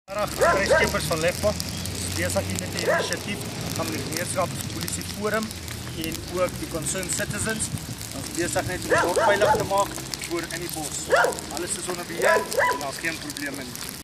Kruiskepers van Lefpa is besig hier met die inisiatief van die gemeenskapspolisie forum en ook die concerned citizens. Ons is besig net om die dorp veilig te maak voor in die bos. Alles is onder beheer en daar's geen probleme nie.